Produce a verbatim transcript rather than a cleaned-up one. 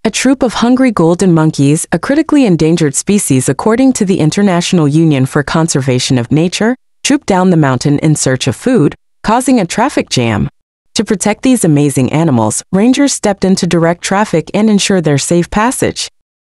A troop of hungry golden monkeys, a critically endangered species according to the International Union for Conservation of Nature, trooped down the mountain in search of food, causing a traffic jam. To protect these amazing animals, rangers stepped in to direct traffic and ensure their safe passage.